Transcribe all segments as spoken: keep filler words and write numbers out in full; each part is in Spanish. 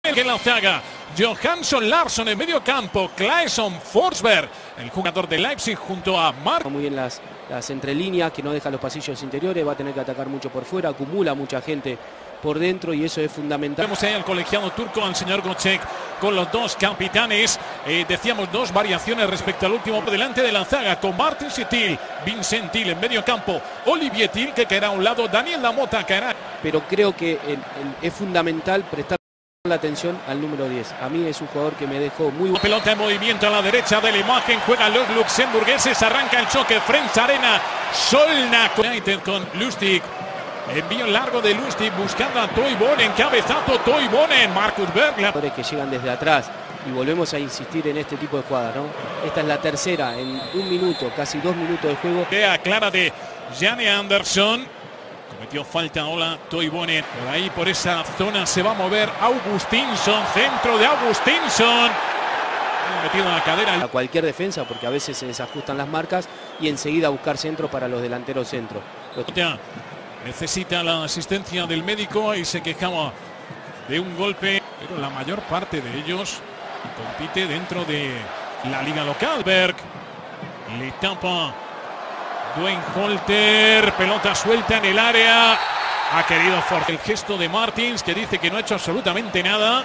Que la zaga, Johansson Larsson en medio campo, Claesson Forsberg, el jugador de Leipzig junto a Mark. Muy bien las, las entrelíneas, que no deja los pasillos interiores, va a tener que atacar mucho por fuera, acumula mucha gente por dentro y eso es fundamental. Vemos ahí al colegiado turco, al señor Gocek, con los dos capitanes. Eh, decíamos dos variaciones respecto al último por delante de la zaga, con Martin Till, Vincent Till en medio campo, Olivier Till que caerá a un lado, Daniel Damota caerá. Pero creo que el, el, es fundamental prestar la atención al número diez. A mí es un jugador que me dejó muy bueno. Pelota en movimiento a la derecha de la imagen, juegan los luxemburgueses, arranca el choque, Friends Arena, Solna United con Lustig. Envío largo de Lustig buscando a Toivonen, cabezazo Toivonen, Marcus Berg. Que llegan desde atrás y volvemos a insistir en este tipo de jugadas, ¿no? Esta es la tercera en un minuto, casi dos minutos de juego. Idea clara de Janne Andersson. Cometió falta ahora Toivonen. Por ahí, por esa zona se va a mover Augustinsson, centro de Augustinsson. Metido en la cadera. A cualquier defensa, porque a veces se desajustan las marcas y enseguida buscar centros para los delanteros centro. Ya necesita la asistencia del médico y se quejaba de un golpe, pero la mayor parte de ellos compite dentro de la liga local. Berg le tapa Dwayne Holter, pelota suelta en el área, ha querido forzar el gesto de Martins, que dice que no ha hecho absolutamente nada.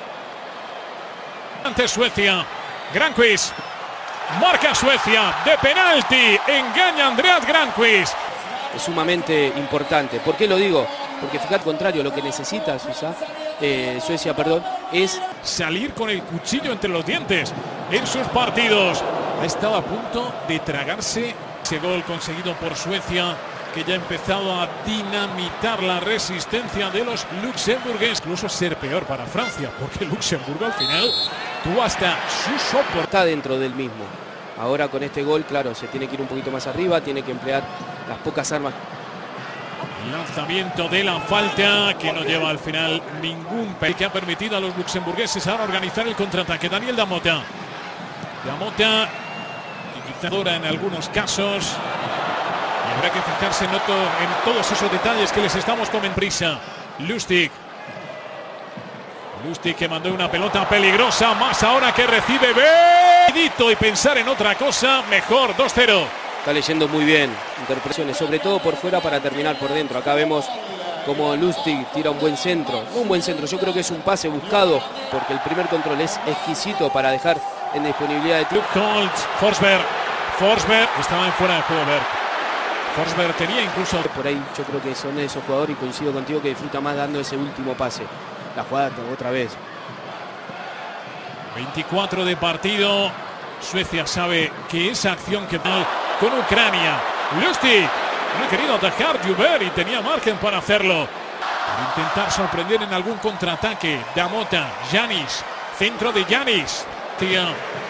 Ante Suecia, Granqvist, marca Suecia de penalti, engaña a Andreas Granqvist. Es sumamente importante. ¿Por qué lo digo? Porque fíjate, al contrario, lo que necesita Suiza, eh, Suecia, perdón, es salir con el cuchillo entre los dientes en sus partidos. Ha estado a punto de tragarse ese gol conseguido por Suecia, que ya ha empezado a dinamitar la resistencia de los luxemburgueses. Incluso ser peor para Francia, porque Luxemburgo al final tuvo hasta su soporte. Está dentro del mismo. Ahora con este gol, claro, se tiene que ir un poquito más arriba, tiene que emplear las pocas armas. Lanzamiento de la falta que no lleva al final ningún peligro, que ha permitido a los luxemburgueses ahora organizar el contraataque. Daniel Damota. Damota, y quizá dura en algunos casos. Y habrá que fijarse en, otro, en todos esos detalles que les estamos comentando. Prisa. Lustig. Lustig que mandó una pelota peligrosa, más ahora que recibe Bedito y pensar en otra cosa, mejor, dos cero. Está leyendo muy bien, interpretaciones, sobre todo por fuera para terminar por dentro. Acá vemos como Lustig tira un buen centro, un buen centro, yo creo que es un pase buscado, porque el primer control es exquisito para dejar en disponibilidad de tiempo. Forsberg, Forsberg estaba en fuera de juego, Berg. Forsberg tenía incluso... Por ahí yo creo que son esos jugadores y coincido contigo que disfruta más dando ese último pase. La jugada otra vez. veinticuatro de partido. Suecia sabe que esa acción que tal con Ucrania. Lustig no ha querido atacar Juber y tenía margen para hacerlo. Para intentar sorprender en algún contraataque. Damota, Janis, centro de Janis. Tía.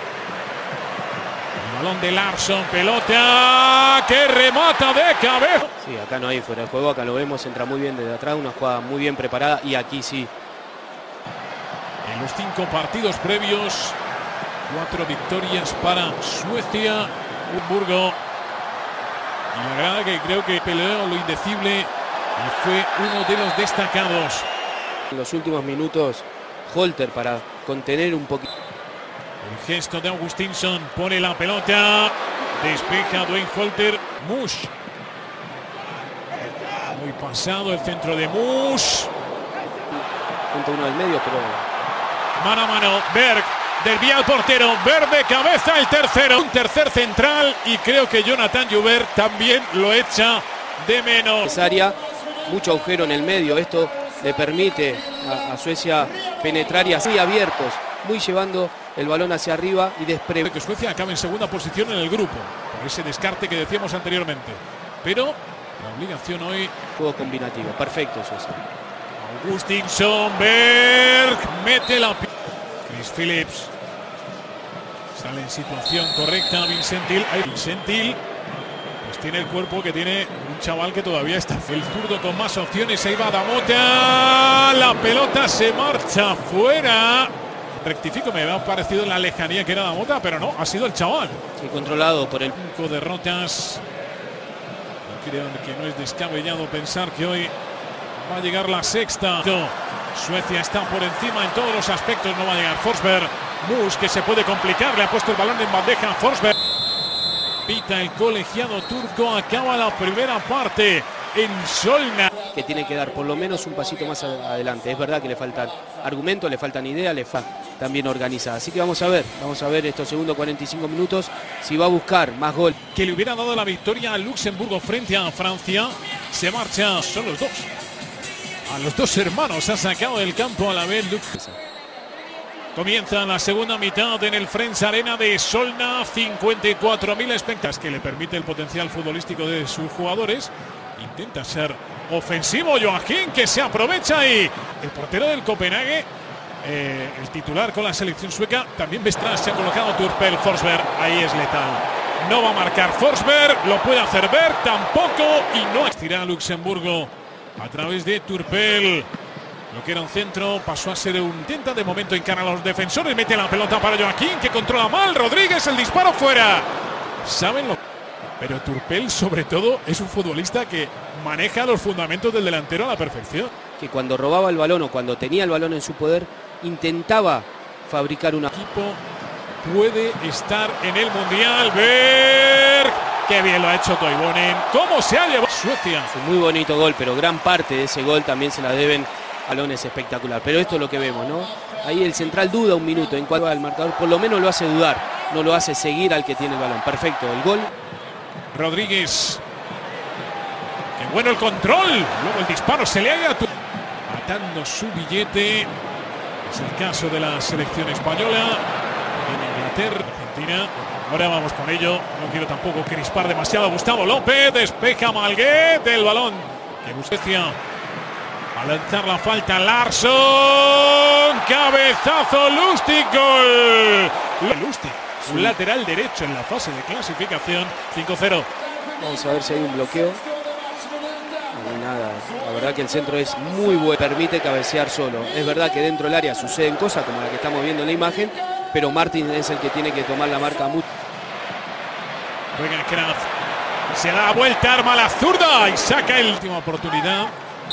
El balón de Larsson, pelota que remata de cabeza. Sí, acá no hay fuera de juego, acá lo vemos, entra muy bien desde atrás, una jugada muy bien preparada y aquí sí. En los cinco partidos previos, cuatro victorias para Suecia, Hamburgo. Y la verdad que creo que peleó lo indecible y fue uno de los destacados. En los últimos minutos, Holter para contener un poquito. El gesto de Augustinsson, pone la pelota, despeja Dwayne Holter, Mush. Muy pasado el centro de Mush. Punto uno del medio, pero... Mano a mano, Berg desvía al portero, Berg de cabeza el tercero, un tercer central y creo que Jonathan Juber también lo echa de menos. Necesaria, mucho agujero en el medio, esto le permite a, a Suecia penetrar y así abiertos, muy llevando el balón hacia arriba y despre... Que Suecia acabe en segunda posición en el grupo, por ese descarte que decíamos anteriormente, pero la obligación hoy... Juego combinativo, perfecto Suecia. Augustinsson, Berg, mete la... Chris Phillips sale en situación correcta. Vincent Till, Vincent Till pues tiene el cuerpo que tiene un chaval que todavía está el zurdo con más opciones. Ahí va Damota, la pelota se marcha fuera. Rectifico, me ha parecido en la lejanía que era Damota, pero no, ha sido el chaval. Sí, controlado por el... Cinco derrotas. Creo que no es descabellado pensar que hoy va a llegar la sexta. Suecia está por encima en todos los aspectos, no va a llegar Forsberg. Mus, que se puede complicar, le ha puesto el balón en bandeja a Forsberg. Pita el colegiado turco, acaba la primera parte en Solna. Que tiene que dar por lo menos un pasito más adelante. Es verdad que le faltan argumentos, le faltan ideas, le falta también organizada. Así que vamos a ver, vamos a ver estos segundos cuarenta y cinco minutos si va a buscar más gol. Que le hubiera dado la victoria a Luxemburgo frente a Francia. Se marcha, son los dos. A los dos hermanos ha sacado del campo a la vez. Comienza la segunda mitad en el Friends Arena de Solna. cincuenta y cuatro mil espectadores que le permite el potencial futbolístico de sus jugadores. Intenta ser ofensivo Joaquín, que se aprovecha, y el portero del Copenhague, eh, el titular con la selección sueca, también Bestras, se ha colocado Turpel. Forsberg, ahí es letal. No va a marcar Forsberg, lo puede hacer ver, tampoco, y no estira a Luxemburgo a través de Turpel. Lo que era un centro pasó a ser un intenta de momento encara a los defensores, mete la pelota para Joaquín, que controla mal. Rodríguez, el disparo fuera. Saben lo Pero Turpel, sobre todo, es un futbolista que maneja los fundamentos del delantero a la perfección. Que cuando robaba el balón o cuando tenía el balón en su poder, intentaba fabricar una... El equipo puede estar en el Mundial. Berg, qué bien lo ha hecho Toivonen. ¿Cómo se ha llevado Suecia? Es un muy bonito gol, pero gran parte de ese gol también se la deben a Balones espectacular. Pero esto es lo que vemos, ¿no? Ahí el central duda un minuto en cuanto al marcador. Por lo menos lo hace dudar, no lo hace seguir al que tiene el balón. Perfecto, el gol. Rodríguez. Qué bueno el control. Luego el disparo se le ha ido atando su billete. Es el caso de la selección española. En Inglaterra, Argentina. Ahora vamos con ello. No quiero tampoco crispar demasiado. Gustavo López. Despeja Malguet. El balón que Suecia a lanzar la falta. Larsson. Cabezazo. Lustig. Gol. Lustig. Un lateral derecho en la fase de clasificación. cinco cero. Vamos a ver si hay un bloqueo. No hay nada. La verdad que el centro es muy bueno. Permite cabecear solo. Es verdad que dentro del área suceden cosas como la que estamos viendo en la imagen, pero Martin es el que tiene que tomar la marca mucho. Juega Kraft. Se da vuelta, arma la zurda y saca el última oportunidad.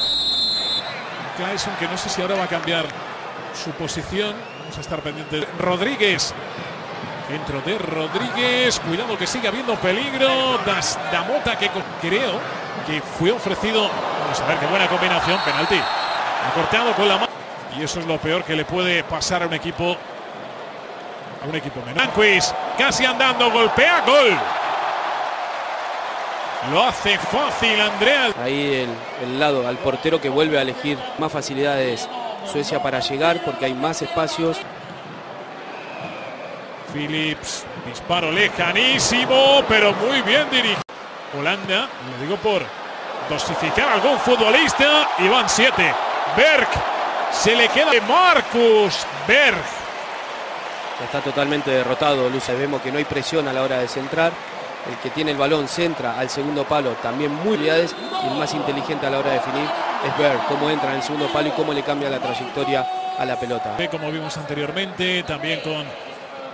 Claesson, que no sé si ahora va a cambiar su posición. Vamos a estar pendientes. Rodríguez. Dentro de Rodríguez, cuidado que sigue habiendo peligro. Das Damota, que creo que fue ofrecido. Vamos a ver qué buena combinación. Penalti. Ha cortado con la mano. Y eso es lo peor que le puede pasar a un equipo. A un equipo menor. Manquis, casi andando, golpea, gol. Lo hace fácil Andrea. Ahí el, el lado al portero que vuelve a elegir más facilidades Suecia para llegar porque hay más espacios. Phillips, disparo lejanísimo, pero muy bien dirigido. Holanda, lo digo por dosificar a algún futbolista, y van siete. Berg, se le queda de Marcus Berg. Está totalmente derrotado, Luce. Vemos que no hay presión a la hora de centrar. El que tiene el balón centra al segundo palo, también muy habilidades, y el más inteligente a la hora de definir es Berg. Cómo entra en el segundo palo y cómo le cambia la trayectoria a la pelota. Como vimos anteriormente, también con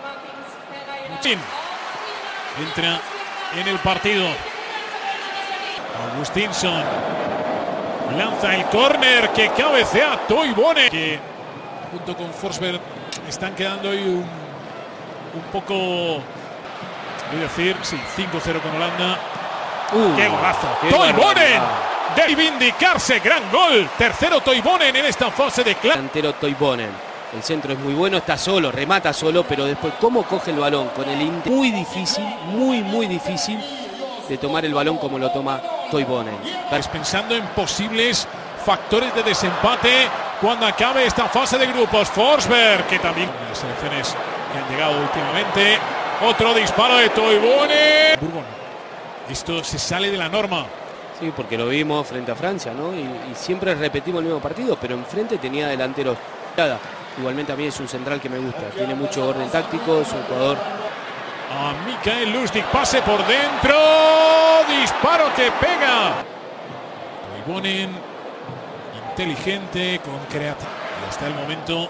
entra en el partido. Augustinsson lanza el córner que cabecea Toivonen, que junto con Forsberg están quedando hoy un, un poco, voy a decir, sí, cinco cero con Holanda. Uh, ¡Qué golazo! ¡Toivonen! De reivindicarse, gran gol. Tercero Toivonen en esta fase de clase. Delantero Toivonen. El centro es muy bueno, está solo, remata solo, pero después cómo coge el balón con el Inter. Muy difícil, muy, muy difícil de tomar el balón como lo toma Toivonen. Pensando en posibles factores de desempate cuando acabe esta fase de grupos. Forsberg, que también las selecciones que han llegado últimamente. Otro disparo de Toivonen. Esto se sale de la norma. Sí, porque lo vimos frente a Francia, ¿no? Y, y siempre repetimos el mismo partido, pero enfrente tenía delanteros. Igualmente a mí es un central que me gusta, tiene mucho orden táctico, es un jugador. A Mikael Lustig, pase por dentro, disparo que pega. Toivonen, inteligente, con creatividad. Y hasta el momento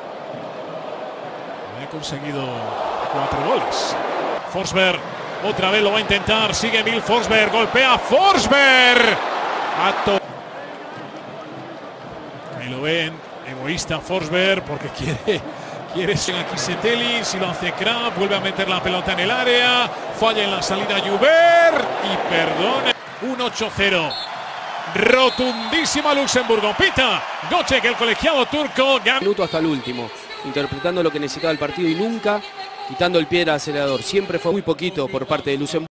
ha conseguido cuatro goles. Forsberg, otra vez lo va a intentar, sigue Emil Forsberg, golpea Forsberg. Ato. Ahí lo ven. Egoísta Forsberg porque quiere, quiere ser aquí Setelin, si lo hace Krab, vuelve a meter la pelota en el área, falla en la salida Juber y perdone. un ocho cero. Rotundísima Luxemburgo. Pita Gocek, el colegiado turco. Minuto hasta el último, interpretando lo que necesitaba el partido y nunca quitando el pie del acelerador. Siempre fue muy poquito por parte de Luxemburgo.